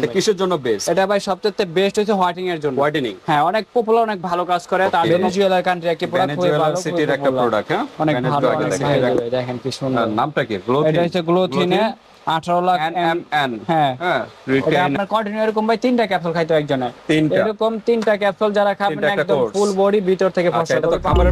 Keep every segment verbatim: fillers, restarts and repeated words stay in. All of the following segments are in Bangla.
কিসের জন্য বেস্ট? এটা ভাই সবচেয়ে বেস্ট হচ্ছে হোয়াইটেনিং এর জন্য। হোয়াইটেনিং হ্যাঁ, অনেক পপুলার, অনেক ভালো কাজ করে। তার ভেনেজুয়েলা কান্ট্রি একটি প্রোডাক্ট, খুবই ভালো, সিটির একটা প্রোডাক্ট। হ্যাঁ, অনেক ভালো, অনেক ভালো। দেখেন কি সুন্দর, নামটা কি? গ্লোথিন। এটা হচ্ছে গ্লোথিনে আঠারো লাখ এম এন। হ্যাঁ হ্যাঁ, এটা আপনার কন্টিনিউ এরকম ভাই তিনটা ক্যাপসুল খাইতে হয় একজনে। এরকম তিনটা ক্যাপসুল যারা খাবেন একদম ফুল বডি ভিতর থেকে ফসল করে খাবার।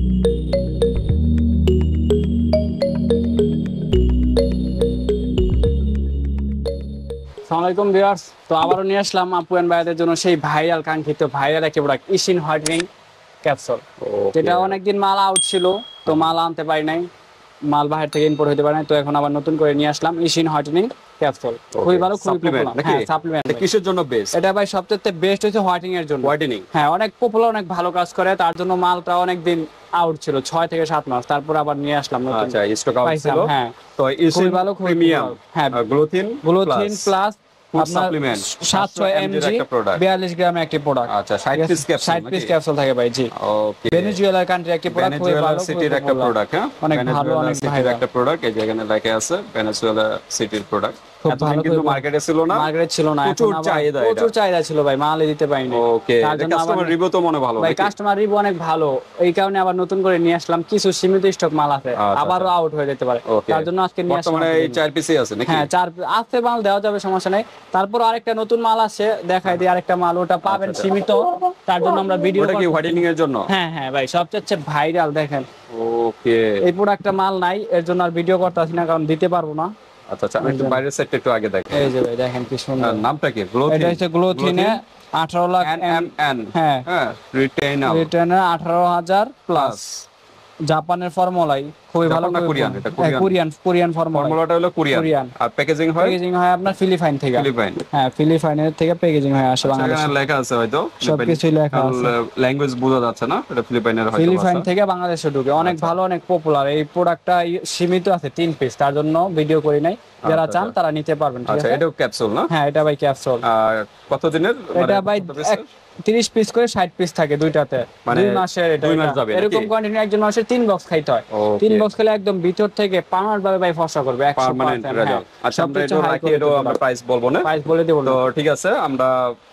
আসসালামু আলাইকুম ভিউয়ার্স, তো আবারও নিয়ে আসলাম আপু এন্ড ভাইদের জন্য সেই ভাইরাল কাঙ্ক্ষিত ভাইরাল একটা প্রোডাক্ট ইশিন হোয়াইটেনিং ক্যাপসুল, যেটা অনেকদিন মাল আউট ছিল, তো মাল আনতে পারি নাই, মাল বাইরে থেকে ইম্পোর্ট হতে পারে না, তো এখন আবার নতুন করে নিয়ে আসলাম ইশিন হোয়াইটেনিং ক্যাপসুল। খুবই ভালো, খুবই পপুলার। হ্যাঁ, সাপ্লিমেন্ট। কিসের জন্য বেস্ট? এটা ভাই সবচেয়ে বেস্ট হচ্ছে হোয়াইটেনিং এর জন্য। হোয়াইটেনিং, হ্যাঁ, অনেক পপুলার, অনেক ভালো কাজ করে। তার জন্য মালটা অনেক দিন আউট ছিল, ছয় থেকে সাত মাস, তারপর আবার নিয়ে আসলাম নতুন। আচ্ছা, স্টক আউট ছিল। হ্যাঁ, তো ইশিন ভালো, প্রিমিয়াম। হ্যাঁ, গ্লোথিন গ্লোথিন প্লাস সাপ্লিমেন্ট সাতশো এমজি বিয়াল্লিশ গ্রামের একটি প্রোডাক্ট। আচ্ছা, ষাট পিস ক্যাপসুল। ষাট পিস ক্যাপসুল থাকে ভাই। জি, ওকে। ভেনেজুয়েলা কান্ট্রি একটি প্রোডাক্ট, খুবই ভালো, সিটির একটা প্রোডাক্ট। হ্যাঁ, অনেক ভালো, অনেক ভালো একটা প্রোডাক্ট। এই জায়গায় লেখা আছে ভেনেজুয়েলা সিটির প্রোডাক্ট। এতদিন কিন্তু মার্কেটে ছিল না, মার্কেটে ছিল না, প্রচুর চাহিদা, প্রচুর চাহিদা ছিল ভাই, মালই দিতে পারিনি। ওকে, কাস্টমার রিভিউ তো মনে ভালো ভাই, কাস্টমার রিভিউ অনেক ভালো, এই কারণে আবার নতুন করে নিয়ে আসলাম। কিছু সীমিত স্টক মাল আছে, আবারও আউট হয়ে যেতে পারে, তার জন্য আজকে নিয়ে আসলাম। বর্তমানে এই চার পিসই আছে নাকি? হ্যাঁ, চার আছে, মাল দেওয়া যাবে, সমস্যা নাই। তারপর আরেকটা নতুন মাল আছে, দেখাই দিই আরেকটা মাল, ওটা পাবেন সীমিত, তার জন্য আমরা ভিডিও। ওটা কি হোয়াইটেনিং এর জন্য? হ্যাঁ হ্যাঁ ভাই, সবচেয়ে ভাইরাল। দেখেন, ওকে, এই প্রোডাক্টটা মাল নাই, এর জন্য আর ভিডিও করতেছি না, কারণ দিতে পারবো না। আচ্ছা আচ্ছা, আমি একটু বাইরের সাইডটা একটু আগে দেখি। এই যে ভাই দেখেন কি সুন্দর, নামটা কি? গ্লোথিন। এটা হচ্ছে গ্লোথিনে আঠারো লাখ এম এন। হ্যাঁ হ্যাঁ, রিটেইনার রিটেইনার আঠারো হাজার প্লাস, জাপানের ফর্মুলাই, খুবই ভালো। কোরিয়ান, এটা কোরিয়ান কোরিয়ান ফর্মুলা, ফর্মুলাটা হলো কোরিয়ান। আর প্যাকেজিং হয় প্যাকেজিং হয় আপনার ফিলিপাইন থেকে। ফিলিপাইন, হ্যাঁ, ফিলিপাইনের থেকে প্যাকেজিং হয় আসে বাংলাদেশে। এখানে লেখা আছে, হয়তো সবকিছু লেখা আছে, ল্যাঙ্গুয়েজ বোঝা যাচ্ছে না, এটা ফিলিপাইনের হয়তো। ফিলিপাইন থেকে বাংলাদেশে ঢুকে, অনেক ভালো, অনেক পপুলার। এই প্রোডাক্টটা সীমিত আছে তিন পিস, তার জন্য ভিডিও করি নাই, যারা চান তারা নিতে পারবেন। আচ্ছা, এটাও ক্যাপসুল না? হ্যাঁ, এটা ভাই ক্যাপসুল। আর কত দিনের? এটা ভাই তিরিশ পিস করে ষাট পিস থাকে দুইটাতে, দুই মাসের। এটা এরকম কন্টিনিউ একজন মানুষের তিন বক্স খাইতে হয়। তিন বক্স খেলে একদম ভিতর থেকে পার্মানেন্ট ভাবে ভাই ফসা করবে, পার্মানেন্ট রেজাল্ট। আচ্ছা, আমরা এটা রাখি, এটা আমরা প্রাইস বলবো না, প্রাইস বলে দেব। তো ঠিক আছে, আমরা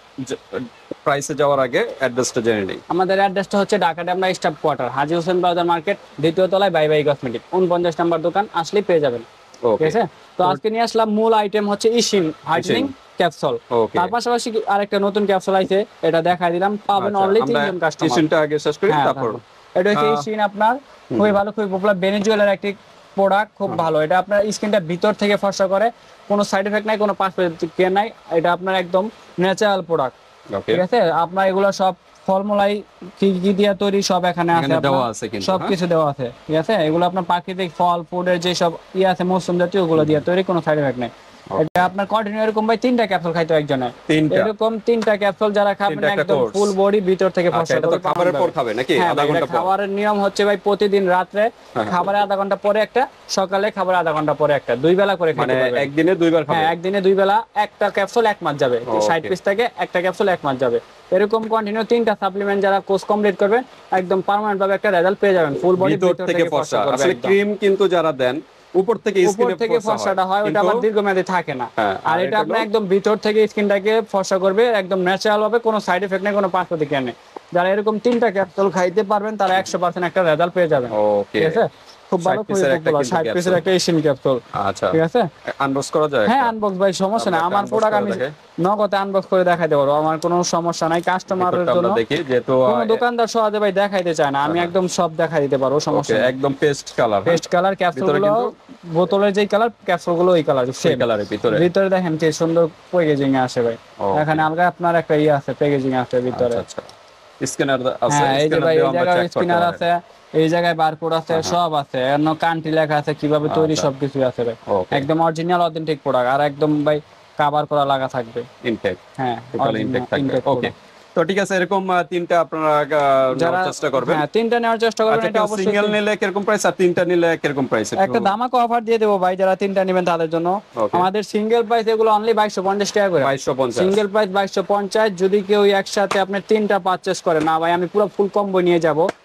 প্রাইসে যাওয়ার আগে অ্যাড্রেসটা জেনে নিই। আমাদের অ্যাড্রেসটা হচ্ছে Dhaka Demra staff quarter, Haji Hossain Bazar market, দ্বিতীয় তলায় বাই বাই কসমেটিক, উনপঞ্চাশ নম্বর দোকান, আসলেই পেয়ে যাবেন। ঠিক আছে, তো আজকে নিয়ে আসলাম মূল আইটেম হচ্ছে ইশিন হোয়াইটেনিং ক্যাপসুল। তার পাশাপাশি আরেকটা নতুন ক্যাপসুল আছে, এটা দেখাই দিলাম, পাবেন অনলি তিনজন কাস্টমার। ইশিনটা আগে শেষ করি, তারপর এটা হচ্ছে ইশিন, আপনার খুবই ভালো, খুবই পপুলার ভেনেজুয়েলার একটি প্রোডাক্ট, খুব ভালো। এটা আপনার স্কিনটা ভিতর থেকে ফর্সা করে, কোনো সাইড এফেক্ট নাই, কোনো পার্শ্বক্রিয়া নাই, এটা আপনার একদম ন্যাচারাল প্রোডাক্ট। ঠিক আছে, আপনার এগুলো সব ফর্মুলাই কি কি দিয়ে তৈরি সব এখানে আছে, সবকিছু দেওয়া আছে। ঠিক আছে, এগুলো আপনার প্রাকৃতিক ফল ফুডের যে সব ইয়ে আছে, মৌসুম জাতীয়, ওগুলো দিয়ে তৈরি, কোনো সাইড এফেক্ট নেই। এটা আপনার কন্টিনিউ এরকম ভাই তিনটা ক্যাপসুল খাইতে হয় একজনে। এরকম তিনটা ক্যাপসুল যারা খাবেন একদম ফুল বডি ভিতর থেকে ফসল করে খাবারের পর খাবে নাকি? আধা ঘন্টা পর? খাবারের নিয়ম হচ্ছে ভাই প্রতিদিন রাতে খাবারে আধা ঘন্টা পরে একটা, সকালে খাবারে আধা ঘন্টা পরে একটা, দুই বেলা করে খেতে পারবেন। একদিনে দুইবার খাবে? হ্যাঁ, একদিনে দুই বেলা, একটা ক্যাপসুল এক মাস যাবে, ষাট পিস থেকে একটা ক্যাপসুল এক মাস যাবে। এরকম কন্টিনিউ তিনটা সাপ্লিমেন্ট যারা কোর্স কমপ্লিট করবে, একদম পার্মানেন্ট ভাবে একটা রেজাল্ট পেয়ে যাবেন, ফুল বডি ভিতর থেকে ফসা। আসলে ক্রিম কিন্তু যারা দেন উপর থেকে স্কিনে থেকে ফসাটা হয়, ওটা আবার দীর্ঘমেয়াদী থাকে না। আর এটা আপনি একদম ভিতর থেকে স্কিনটাকে ফসা করবে, একদম ন্যাচারাল ভাবে, কোনো সাইড এফেক্ট নেই, কোনো পার্শ্বক্রিয়া নেই। যারা এরকম তিনটা ক্যাপসুল খাইতে পারবেন, তারা একশো পার্সেন্ট একটা রেজাল্ট পেয়ে যাবেন। ঠিক আছে, খুব ভালো, খুব পপুলার ষাট পিসের একটা এশিয়ান ক্যাপসুল। আচ্ছা, ঠিক আছে, আনবক্স করা যায়? হ্যাঁ, আনবক্স ভাই, সমস্যা নাই, আমার প্রোডাক্ট আমি নগদে আনবক্স করে দেখাইতে পারবো, আমার কোনো সমস্যা নাই। কাস্টমারের জন্য দেখি, যেহেতু কোনো দোকানদার সহজে ভাই দেখাইতে চায় না, আমি একদম সব দেখাই দিতে পারবো, সমস্যা নেই। একদম পেস্ট কালার, পেস্ট কালার ক্যাপসুলগুলো, বোতলের যেই কালার, ক্যাপসুলগুলো ওই কালার, সেম কালারের ভিতরে। ভিতরে দেখেন কি সুন্দর প্যাকেজিং এ আসে ভাই, এখানে আলগা আপনার একটা ইয়ে আছে, প্যাকেজিং আছে ভিতরে। আচ্ছা, স্ক্যানার আছে, এই যে ভাই, এই জায়গায় স্ক্যানার আছে, এই জায়গায় বারকোড আছে, সব আছে, এর কান্ট্রি লেখা আছে, কিভাবে তৈরি, সবকিছু আছে ভাই, একদম অরিজিনাল অথেন্টিক প্রোডাক্ট। আর একদম ভাই কভার করা লাগা থাকবে, ইনটেক। হ্যাঁ, টোটাল ইনটেক থাকবে। ওকে, তো ঠিক আছে, এরকম তিনটা আপনারা নেওয়ার চেষ্টা করবেন। হ্যাঁ, তিনটা নেওয়ার চেষ্টা করবেন। এটা অবশ্যই সিঙ্গেল নিলে কিরকম প্রাইস, আর তিনটা নিলে কিরকম প্রাইস? একটা ধামাকা অফার দিয়ে দেব ভাই, যারা তিনটা নেবেন তাদের জন্য। আমাদের সিঙ্গেল প্রাইস এগুলো অনলি বাইশশো পঞ্চাশ টাকা করে, বাইশশো পঞ্চাশ সিঙ্গেল প্রাইস বাইশশো পঞ্চাশ। যদি কেউ একসাথে আপনি তিনটা পারচেজ করে, না ভাই আমি পুরো ফুল কম্বো নিয়ে যাব,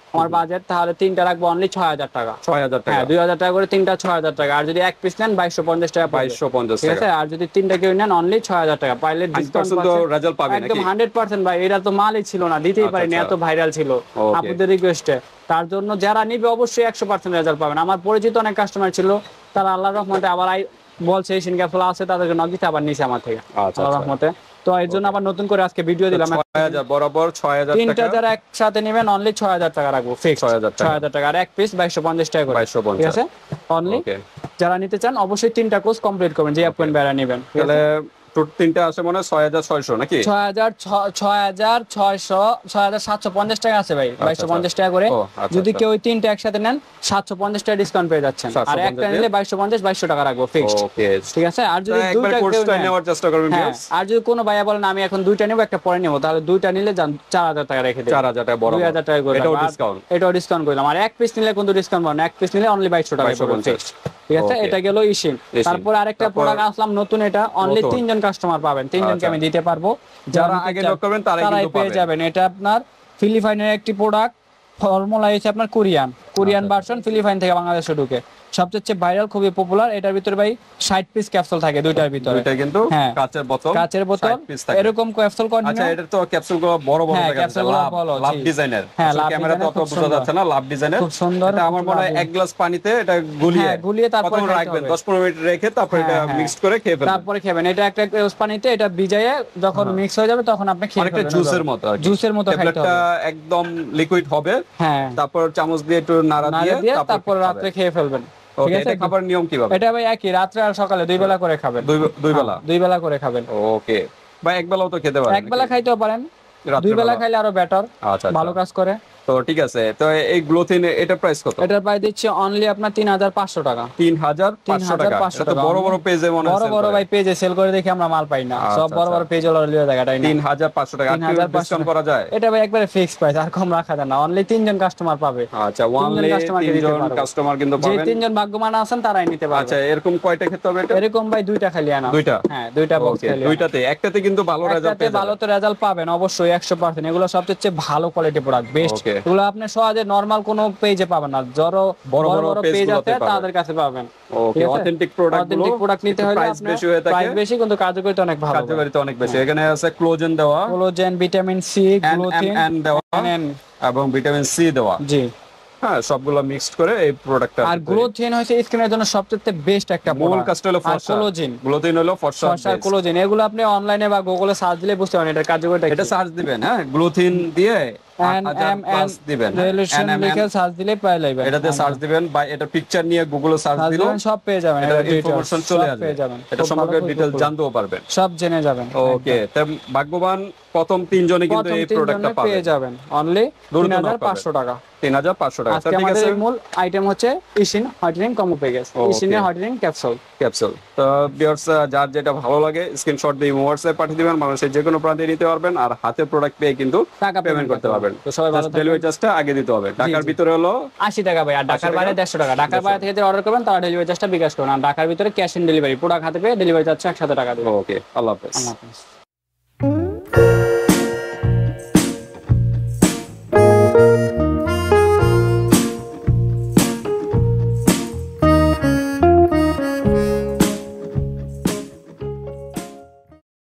আমার বাজেট, তাহলে তিনটা রাখবো অনলি ছয় হাজার টাকা। ছয় হাজার টাকা, হ্যাঁ, দুই হাজার টাকা করে তিনটা, ছয় হাজার টাকা। আর যদি এক পিস নেন বাইশশো পঞ্চাশ টাকা, বাইশশো পঞ্চাশ ঠিক টাকা। আছে। আর যদি তিনটা কেউ নেন অনলি ছয় হাজার টাকা। পাইলে ডিসকাউন্ট তো রেজাল্ট পাবে একদম নাকি? হান্ড্রেড পার্সেন্ট ভাই, এটা তো মালই ছিল না, দিতেই আচ্ছা, পারিনি, আচ্ছা। এত ভাইরাল ছিল Okay. আপনাদের রিকোয়েস্টে। তার জন্য যারা নিবে অবশ্যই একশো পার্সেন্ট রেজাল্ট পাবেন। আমার পরিচিত অনেক কাস্টমার ছিল, তারা আল্লাহর রহমতে আবার আই বলছে এশিয়ান ক্যাপসুল আছে, তাদেরকে নক দিতে আবার নিছে আমার থেকে, আচ্ছা, আল্লাহর আচ্ছা। রহমতে। তো এর জন্য আবার নতুন করে আজকে ভিডিও দিলাম। ছয় হাজার বরাবর ছয় হাজার তিনটা টাকা, যারা একসাথে নেবেন অনলি ছয় হাজার টাকা রাখবো ফিক্স, ছয় হাজার টাকা। ছয় হাজার টাকা। আর এক পিস বাইশশো পঞ্চাশ টাকা করে, বাইশশো পঞ্চাশ। ঠিক আছে। অনলি ওকে, যারা নিতে চান অবশ্যই তিনটা কোর্স কমপ্লিট করবেন, যে অ্যাপয়েন্ট বেড়া নেবেন। তাহলে টোটাল তিনটা আসে মনে হয় ছয় হাজার ছয়শো নাকি? ছয় হাজার ছয় হাজার ছয়শো ছয় হাজার সাতশো পঞ্চাশ টাকা আছে ভাই, বাইশশো পঞ্চাশ টাকা করে। ও, আচ্ছা, যদি আচ্ছা। কেউ ওই তিনটা একসাথে নেন সাতশো পঞ্চাশ টাকা ডিসকাউন্ট পেয়ে যাচ্ছেন। সাতশো আর পঞ্চাশ একটা নিলে বাইশশো পঞ্চাশ বাইশশো টাকা রাখবো ফিক্সড, ওকে, ঠিক আছে। আর যদি একবার দুইটা কেউ কোর্সটা নেন, নেওয়ার চেষ্টা করবেন হ্যাঁ, ভিউয়ার্স। আর যদি কোনো ভাইয়া বলেন আমি এখন দুইটা নেবো একটা পরে নেবো, তাহলে দুইটা নিলে যান চার হাজার টাকা রেখে দেবেন, চার হাজার টাকা বরাবর, দুই হাজার টাকা করে এটাও রাখবো। আর ডিসকাউন্ট। এটাও ডিসকাউন্ট করলাম। আর এক পিস নিলে কিন্তু ডিসকাউন্ট পাবেন, এক পিস নিলে অনলি বাইশশো টাকা বাইশশো পঞ্চাশ। ফিক্সড, ঠিক আছে। Okay. এটা গেল ইশিন। ইশিন। তারপর আরেকটা তারপর- প্রোডাক্ট আসলাম নতুন, এটা অনলি নতুন। তিনজন কাস্টমার পাবেন, তিনজনকে আচ্ছা। আমি দিতে পারবো। যারা নিতে আগে চান, নক করবেন তারাই তারাই কিন্তু পেয়ে পাবেন। যাবেন। এটা আপনার ফিলিপাইনের একটি প্রোডাক্ট, ফর্মুলা হচ্ছে আপনার কোরিয়ান কোরিয়ান আচ্ছা। ভার্সন, ফিলিপাইন থেকে বাংলাদেশে ঢুকে সবচেয়ে ভাইরাল, খুবই পপুলার। এটার ভিতরে ভাই ষাট পিস ক্যাপসুল থাকে দুইটার ভিতরে, দুইটা কিন্তু হ্যাঁ, কাচের বোতল, কাচের বোতল, ষাট piece থাকে। এরকম ক্যাপসুল আচ্ছা, কন্টিনিউ। এটা তো ক্যাপসুল গুলো বড় বড় হ্যাঁ, দেখা যাচ্ছে, capsule গুলো লাভ বড়, লাভ জি। ডিজাইনের। হ্যাঁ, লাভ ক্যামেরা তো design-এর অত খুব বোঝা সুন্দর। যাচ্ছে না, লাভ ডিজাইনের। খুব সুন্দর, এটা আমার খুব মনে হয় লাভ। এক গ্লাস পানিতে এটা গুলিয়ে হ্যাঁ, গুলিয়ে তারপরে কতক্ষণ খাইতে রাখবেন, হবে। দশ পনেরো মিনিট রেখে তারপর এটা হ্যাঁ, হ্যাঁ। মিক্সড করে খেয়ে ফেলবেন। তারপরে খাবেন। এটা একটা গ্লাস পানিতে এটা ভিজাইয়ে যখন মিক্স হয়ে যাবে তখন আপনি খেয়ে অনেকটা ফেলবেন। জুসের মতো আর কি। জুসের মতো খাইতে ট্যাবলেটটা হবে। একদম লিকুইড হবে, হ্যাঁ, তারপর চামচ দিয়ে একটু নাড়া নাড়া দিয়ে দিয়ে তারপর তারপর খাবেন। রাত্রে খেয়ে ফেলবেন, ঠিক ওকে, আছে। এটা খাবার নিয়ম কিভাবে? এটা ভাই একই, রাত্রে আর সকালে দুই বেলা করে খাবেন। দুই দুই বেলা? হ্যাঁ, দুই বেলা করে খাবেন। ওকে, বা এক বেলাও তো খেতে পারেন এক বেলা নাকি? খাইতেও পারেন, রাত্রে দুই বেলা বেলা? খাইলে আরো বেটার, আচ্ছা, ভালো আচ্ছা। কাজ করে। তো ঠিক আছে, তো এই গ্লোথিন এটা প্রাইস কত? এটার প্রাইস দিচ্ছে অনলি আপনার তিন হাজার পাঁচশো টাকা। তিন হাজার পাঁচশো টাকা। পাঁচশো এটা তো টাকা। বড় বড় পেজে মনে বড় হয় বড় ভাই পেজে সেল করে দেখি আমরা মাল পাই না, আচ্ছা, সব বড় আচ্ছা। বড় পেজ হলো লিয়ে জায়গাটাই না। তিন হাজার পাঁচশো টাকা। আর তিন কি হাজার পাঁচশো ডিসকাউন্ট করা যায়? এটা ভাই একবারে ফিক্স প্রাইস, আর কম রাখা যায় না। অনলি তিনজন কাস্টমার পাবে। আচ্ছা, ওয়ানলি কাস্টমারকে দিতে তিনজন পারবো। কাস্টমার কিন্তু যে পাবেন। তিনজন ভাগ্যবান আছেন তারাই নিতে পারবে। আচ্ছা, এরকম কয়টা খেতে হবে এটা? এরকম ভাই দুইটা খালি আনা। দুইটা? হ্যাঁ, দুইটা বক্স ওকে, খালি। দুইটাতে একটাতে কিন্তু ভালো রেজাল্ট একটাতে পেয়ে ভালো যাবেন। তো রেজাল্ট পাবেন অবশ্যই একশো পার্সেন্ট। এগুলো সবচেয়ে ভালো কোয়ালিটি প্রোডাক্ট, বেস্ট। Okay. এগুলো আপনি সহজে নরমাল কোনো পেজে পাবেন না, যারা বড় বড় বড় বড় page পেজ গুলোতে আছে পাবেন। তাদের কাছে পাবেন। ওকে, অথেন্টিক প্রোডাক্ট গুলো, অথেন্টিক প্রোডাক্ট নিতে হলে প্রাইস আপনার বেশি হয়ে থাকে, প্রাইস বেশি কিন্তু কার্যকারিতা অনেক ভালো। কার্যকারিতা অনেক বেশি। এখানে আছে ক্লোজেন দেওয়া, collagen, vitamin C, N M glutathione N দেওয়া এবং ভিটামিন সি দেওয়া। জি। হ্যাঁ, সবগুলো মিক্সড করে এই প্রোডাক্টটা। আর গ্লুথিন হচ্ছে স্কিনের জন্য সবচেয়ে বেস্ট একটা মূল প্রোডাক্ট। কাজটা হলো ফর্সা, কোলাজেন, গ্লোথিন হলো ফর্সা। ফর্সা কোলাজেন, এগুলো আপনি অনলাইনে বা গুগলে সার্চ দিলে বুঝতে পারবেন এটার কার্যকারিতা কি। এটা সার্চ দিবেন, হ্যাঁ, গ্লোথিন দিয়ে এন এম এন প্লাস দিবেন, রিলেশন এন এম এন লিখে সার্চ দিলে পেয়ে যাবেন। এটাতে সার্চ দিবেন বা এটা পিকচার নিয়ে গুগলে সার্চ সার্চ দিলেও দিবেন, সব পেয়ে যাবেন। এটা এটা details, ইনফরমেশন চলে সব আসবে, পেয়ে যাবেন। এটা খুব সম্পর্কে ভালো, খুব ডিটেইলস ভালো। জানতেও পারবেন। সব জেনে যাবেন। ওকে, তো ভাগ্যবান প্রথম তিনজনে কিন্তু প্রথম এই তিনজনে প্রোডাক্টটা পেয়ে পাবেন যাবেন অনলি দ্রুত তিন হাজার knock পাঁচশো টাকা। তিন হাজার পাঁচশো টাকা। আজকে ঠিক আমাদের আছে, মূল আইটেম হচ্ছে ইশিন হোয়াইটেনিং কম্বো প্যাকেজ, Okay. ইশিনের হোয়াইটেনিং ক্যাপসুল। ক্যাপসুল। তো ভিউয়ার্স, যার যেটা ভালো লাগে স্ক্রিনশট দিয়ে হোয়াটসঅ্যাপে পাঠিয়ে দিবেন, মানুষের যে কোনো প্রান্তে নিতে পারবেন আর হাতে প্রোডাক্ট পেয়ে কিন্তু টাকা পেমেন্ট করতে পারবেন। তো সবাই ভালো ডেলিভারি চার্জটা আগে দিতে হবে। ঢাকার জি। ভিতরে হলো আশি টাকা ভাই, আর ঢাকার বাইরে দেড়শো টাকা। ঢাকার বাইরে থেকে যে অর্ডার করবেন তারা ডেলিভারি চার্জটা বিকাশ করবেন, আর ঢাকার ভিতরে ক্যাশ অন ডেলিভারি, প্রোডাক্ট হাতে পেয়ে ডেলিভারি চার্জ একসাথে টাকা দেবেন। ওকে, আল্লাহ হাফেজ। আল্লাহ হাফেজ।